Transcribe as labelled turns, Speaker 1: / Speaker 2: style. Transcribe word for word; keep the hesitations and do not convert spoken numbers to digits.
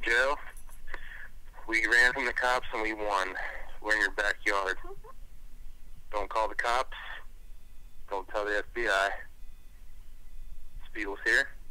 Speaker 1: Joe, we ran from the cops and we won. We're in your backyard. Don't call the cops. Don't tell the F B I. Spiegels here.